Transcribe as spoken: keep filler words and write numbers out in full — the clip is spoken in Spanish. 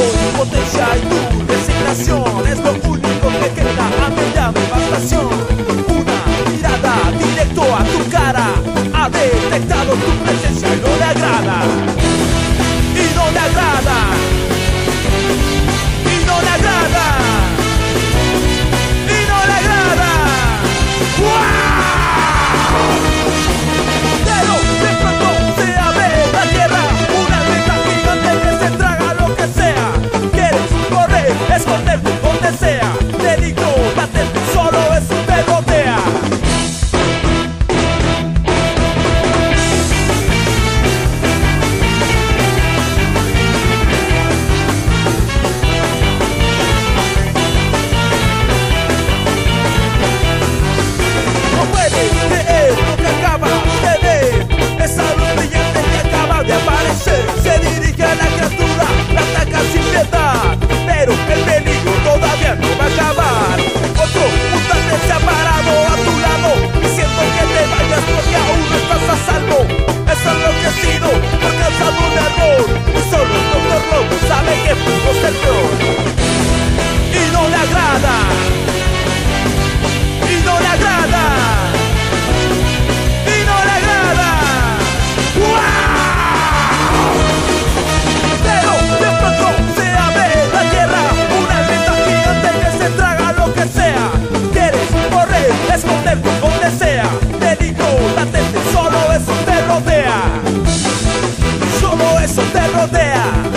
impotencia y tu resignación es lo único que queda a media devastación. Una mirada directo a tu cara ha detectado tu presencia y no le agrada. Y no le agrada. Y no le agrada. Y no le agrada. ¡Wow! Pero de pronto se abre la tierra, una aleta gigante que se traga lo que sea. Quieres correr, esconderte donde sea. Peligro latente, solo eso te rodea. No puedes creer lo que acaba de ver. Esa luz brillante que acaba de aparecer. Se dirige a la criatura, la ataca sin piedad. Pero el peligro todavía no va a acabar. Otro mutante se ha parado a tu lado, diciendo que te vayas porque aún no estás a salvo. Es enloquecido por causa de un error, y solo el doctor Lobo sabe que pudo ser peor. Y no le agrada. Y no le agrada. Y no le agrada. ¡Wow! Pero de pronto se abre la tierra, una aleta gigante que se traga lo que sea. Quieres correr, esconderte donde sea. Peligro latente, solo eso te rodea. Solo eso te rodea.